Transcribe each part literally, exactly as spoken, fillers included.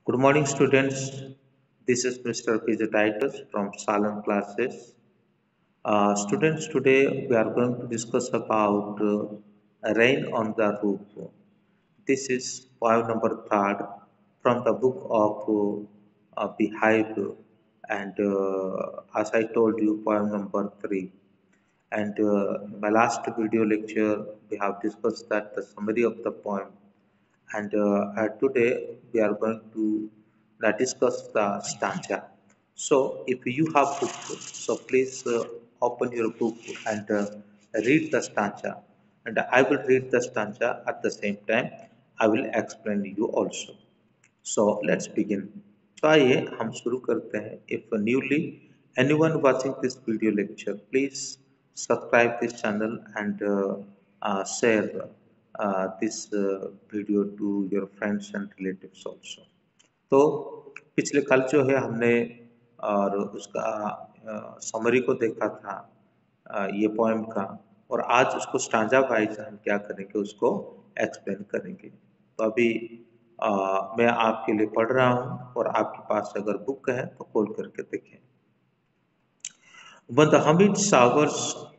Good morning, students. This is Mister P J Titus from Salem classes. Uh, students, today we are going to discuss about uh, rain on the roof. This is poem number third from the book of uh, uh, Beehive, and uh, as I told you, poem number three. And uh, in my last video lecture, we have discussed that the summary of the poem and uh, uh, today we are going to uh, discuss the stanza. So if you have book, so please uh, open your book and uh, read the stanza, and I will read the stanza at the same time. I will explain you also. So let's begin. So आइए हम शुरू करते हैं. If newly anyone watching this video lecture, please subscribe this channel and uh, uh, share uh, this uh, video to your friends and relatives also. तो पिछले कल जो है हमने और उसका समरी को देखा था अ, ये पोएम का, और आज उसको स्टांजा वाइज हम क्या करेंगे उसको एक्सप्लेन करेंगे. तो अभी अ, मैं आपके लिए पढ़ रहा हूँ और आपके पास अगर बुक है तो खोल करके देखें. When the humid showers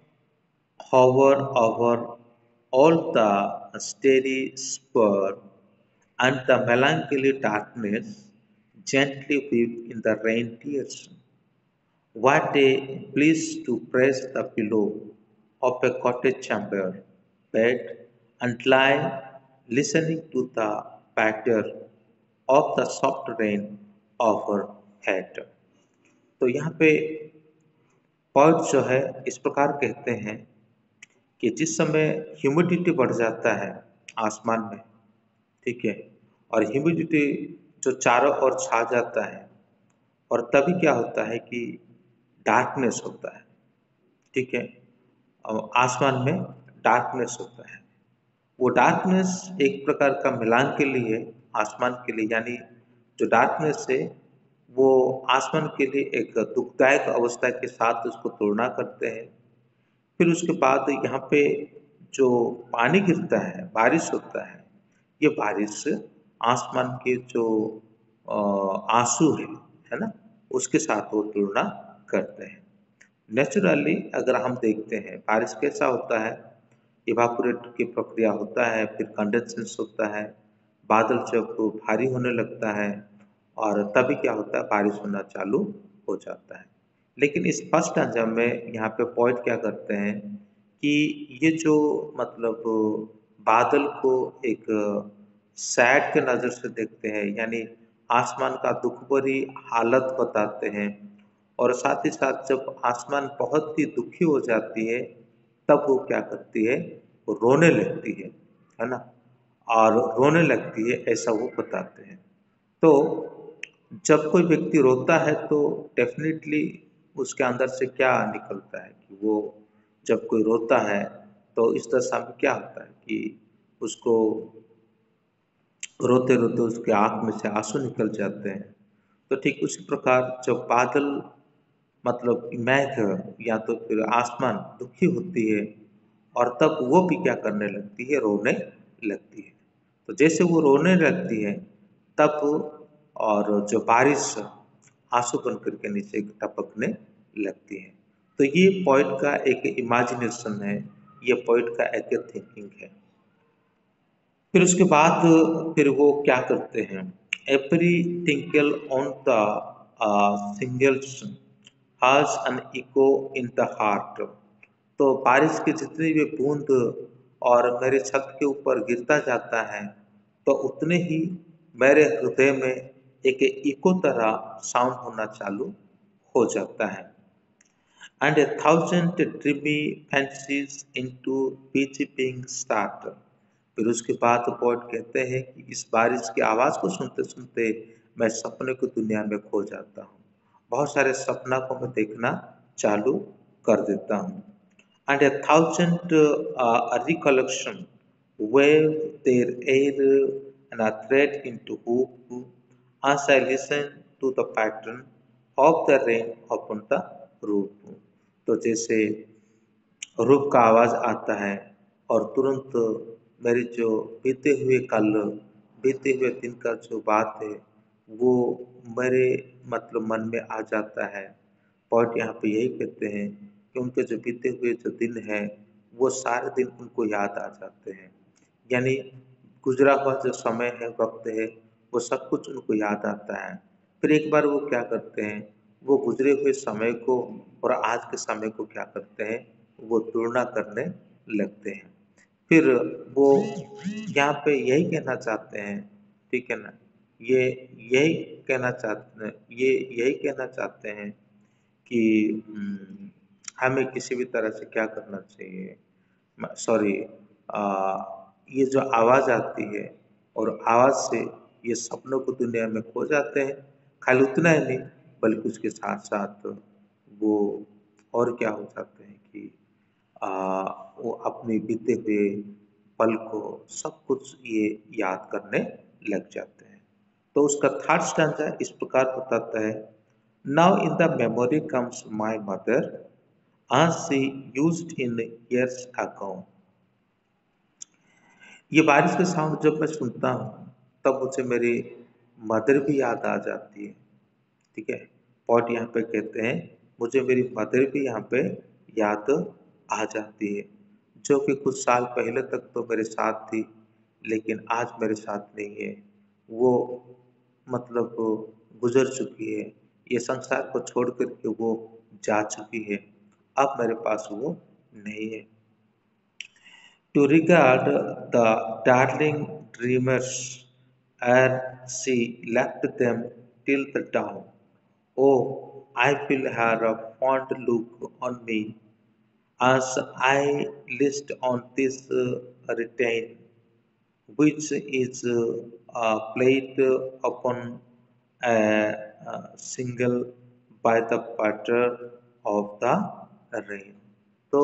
hover over all the starry spur, and the melancholy darkness gently weep in the rain tears. What a bliss to press the pillow of a cottage chamber bed and lie listening to the patter of the soft rain overhead. तो यहाँ पे point जो है इस प्रकार कहते हैं कि जिस समय ह्यूमिडिटी बढ़ जाता है आसमान में, ठीक है, और ह्यूमिडिटी जो चारों ओर छा जाता है, और तभी क्या होता है कि डार्कनेस होता है, ठीक है, और आसमान में डार्कनेस होता है. वो डार्कनेस एक प्रकार का मिलान के लिए आसमान के लिए, यानी जो डार्कनेस है वो आसमान के लिए एक दुखदायक अवस्था के साथ उसको तुलना करते हैं. फिर उसके बाद यहाँ पे जो पानी गिरता है, बारिश होता है, ये बारिश आसमान के जो आंसू है है ना, उसके साथ वो तुलना करते हैं. नेचुरली अगर हम देखते हैं बारिश कैसा होता है, इवापोरेट की प्रक्रिया होता है, फिर कंडेंसेशन होता है, बादल जब भारी होने लगता है और तभी क्या होता है, बारिश होना चालू हो जाता है. लेकिन इस फर्स्ट अंजाम में यहाँ पे पॉइंट क्या करते हैं कि ये जो मतलब बादल को एक सैड के नज़र से देखते हैं, यानी आसमान का दुख भरी हालत बताते हैं, और साथ ही साथ जब आसमान बहुत ही दुखी हो जाती है तब वो क्या करती है, वो रोने लगती है है ना, और रोने लगती है ऐसा वो बताते हैं. तो जब कोई व्यक्ति रोता है तो डेफिनेटली उसके अंदर से क्या निकलता है कि वो जब कोई रोता है तो इस दशा में क्या होता है कि उसको रोते रोते उसके आँख में से आंसू निकल जाते हैं. तो ठीक उसी प्रकार जब बादल मतलब मेघ या तो फिर आसमान दुखी होती है और तब वो भी क्या करने लगती है, रोने लगती है. तो जैसे वो रोने लगती है तब और जो बारिश आंसू बन करके नीचे टपकने लगती है. तो ये पॉइंट का एक इमेजिनेशन है, ये पॉइंट का एक थिंकिंग है. फिर उसके बाद फिर वो क्या करते हैं, every tinkle on the single has an echo in the heart. तो बारिश की जितनी भी बूंद और मेरे छत के ऊपर गिरता जाता है तो उतने ही मेरे हृदय में एक इको तरह साउंड होना चालू हो जाता है. And a thousand dreamy fancies into being start. फिर उसके बाद पोएट कहते हैं कि इस बारिश की आवाज़ को सुनते सुनते मैं सपने की दुनिया में खो जाता हूँ, बहुत सारे सपना को मैं देखना चालू कर देता हूँ. And a thousand recollection wave their air and are thread into hoop as I listen to the pattern of the rain upon the roof. तो जैसे रूप का आवाज़ आता है और तुरंत मेरी जो बीते हुए कल बीते हुए दिन का जो बात है वो मेरे मतलब मन में आ जाता है। पॉइंट यहाँ पे यही कहते हैं कि उनके जो बीते हुए जो दिन हैं, वो सारे दिन उनको याद आ जाते हैं। यानी गुज़रा हुआ जो समय है, वक़्त है, वो सब कुछ उनको याद आता है। फिर एक बार वो क्या करते हैं, वो गुज़रे हुए समय को और आज के समय को क्या करते हैं, वो तुलना करने लगते हैं। फिर वो यहाँ पे यही कहना चाहते हैं, ठीक है ना? ये यही कहना चाहते हैं ये यही कहना चाहते हैं कि उम, हमें किसी भी तरह से क्या करना चाहिए, म सॉरी अ, ये जो आवाज़ आती है और आवाज़ से ये सपनों को दुनिया में खो जाते हैं। खाली उतना ही नहीं, बल्कि उसके साथ-साथ वो और क्या हो जाते हैं कि अ, वो अपने बीते हुए पल को सब कुछ ये याद करने लग जाते हैं। तो उसका थर्ड स्टैन्ज़ा इस प्रकार बताता है, now in the memory comes my mother as she used in years ago। ये बारिश का साउंड जब मैं सुनता हूँ, तब मुझे मेरी मदर भी याद आ जाती है, ठीक है? पॉट यहाँ पे कहते हैं, मुझे मेरी मदर भी यहाँ पे याद आ जाती है, जो कि कुछ साल पहले तक तो मेरे साथ थी, लेकिन आज मेरे साथ नहीं है। वो मतलब गुज़र चुकी है, ये संसार को छोड़ कर के वो जा चुकी है, अब मेरे पास वो नहीं है। To regard the darling dreamers and she left them till the dawn. Oh, I feel her fond look on me as I list on this uh, retain, which is uh, uh, played upon a, a single by the patter of the rain. तो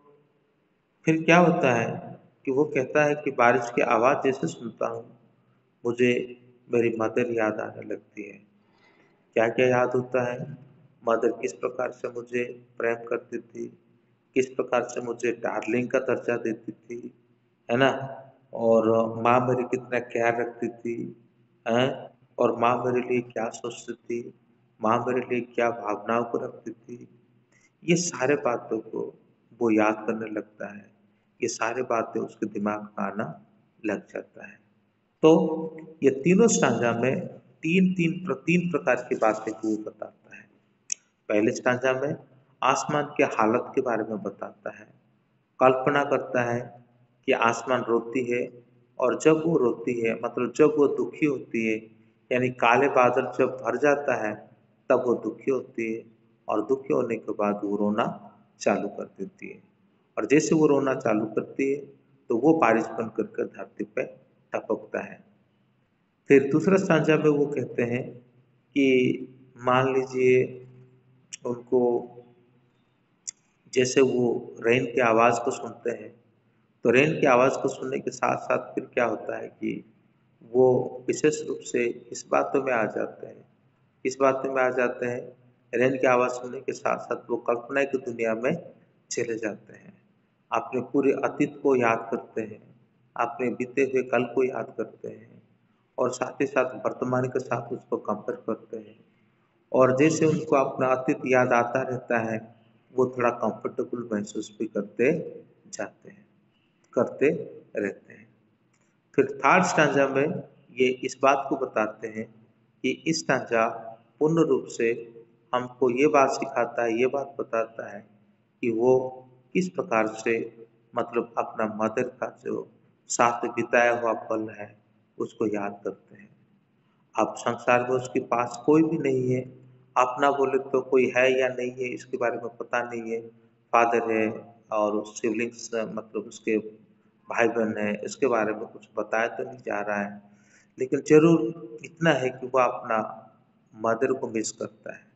फिर क्या होता है कि वो कहता है कि बारिश की आवाज़ जैसे सुनता हूँ, मुझे मेरी मदर याद आने लगती है। क्या-क्या याद होता है? मदर किस प्रकार से मुझे प्रेम करती थी, किस प्रकार से मुझे डार्लिंग का दर्जा देती थी, है ना? और माँ मेरी कितना ख्याल रखती थी, हैं? और माँ मेरे लिए क्या सोचती थी, माँ मेरे लिए क्या भावनाओं को रखती थी, ये सारे बातों को वो याद करने लगता है। ये सारी बातें उसके दिमाग में आना लग जाता है। तो ये तीनों स्टांजा में तीन-तीन प्र तीन प्रकार की बातें वो बताता है। पहले स्टांजा में आसमान की हालत के बारे में बताता है। कल्पना करता है कि आसमान रोती है और जब वो रोती है मतलब जब वो दुखी होती है, यानी काले बादल जब भर जाता है, तब वो दुखी होती है और दुखी होने के बाद वो रोना चालू कर देती है। और जैसे वो रोना चालू करती है, तो वो बारिश बन कर के धरती पे टपकता है। फिर दूसरा स्टांजा में वो कहते हैं कि मान लीजिए उनको जैसे वो रेन की आवाज़ को सुनते हैं, तो रेन की आवाज़ को सुनने के साथ-साथ फिर क्या होता है कि वो विशेष रूप से इस बातों में आ जाते हैं इस बातों में आ जाते हैं, रेन की आवाज़ सुनने के साथ-साथ वो कल्पना की दुनिया में चले जाते हैं। अपने पूरे अतीत को याद करते हैं, अपने बीते हुए कल को याद करते हैं और साथ ही साथ वर्तमान के साथ उसको कंपेयर करते हैं। और जैसे उनको अपना अतीत याद आता रहता है, वो थोड़ा कंफर्टेबल महसूस भी करते जाते हैं करते रहते हैं। फिर थर्ड स्टैंजा में ये इस बात को बताते हैं कि इस स्टैंजा पूर्ण रूप से हमको ये बात सिखाता है, ये बात बताता है कि वो किस प्रकार से मतलब अपना मदर का जो साथ बिताया हुआ पल है, उसको याद करते हैं। अब संसार में उसके पास कोई भी नहीं है, अपना बोले तो कोई है या नहीं है इसके बारे में पता नहीं है। फादर है और सिबलिंग्स मतलब उसके भाई-बहन हैं, इसके बारे में कुछ बताया तो नहीं जा रहा है। लेकिन ज़रूर इतना है कि वो अपना मदर को मिस करता है।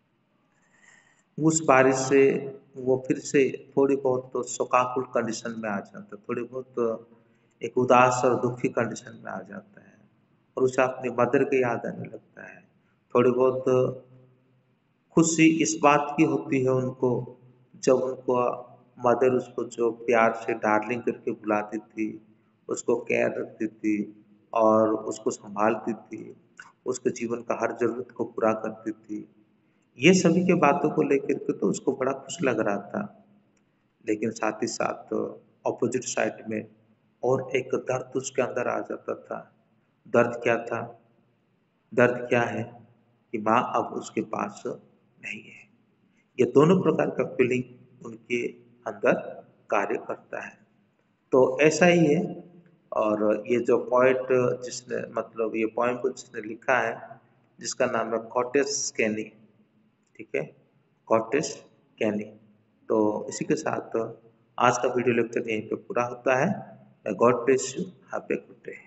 उस बारिश से वो फिर से थोड़ी बहुत तो शोकाकुल कंडीशन में आ जाता है, थोड़ी बहुत एक उदास और दुखी कंडीशन में आ जाता है और उसे अपनी मदर की याद आने लगता है। थोड़ी बहुत खुशी इस बात की होती है उनको जब उनको मदर उसको जो प्यार से डार्लिंग करके बुलाती थी, उसको केयर रखती थी और उसको संभालती थी, उसके जीवन का हर ज़रूरत को पूरा करती थी। ये सभी के बातों को लेकर के तो उसको बड़ा खुश लग रहा था। लेकिन साथ ही साथ ऑपोजिट साइड में और एक दर्द उसके अंदर आ जाता था। दर्द क्या था? दर्द क्या है कि माँ अब उसके पास नहीं है। ये दोनों प्रकार का फीलिंग उनके अंदर कार्य करता है। तो ऐसा ही है। और ये जो पोएट जिसने मतलब ये पोएम को जिसने लिखा है, जिसका नाम है कॉटेस कैनी, ठीक है, कॉटेस कैनी। तो इसी के साथ आज का वीडियो लेक्चर यहीं पे पूरा होता है। God bless you, have a good day.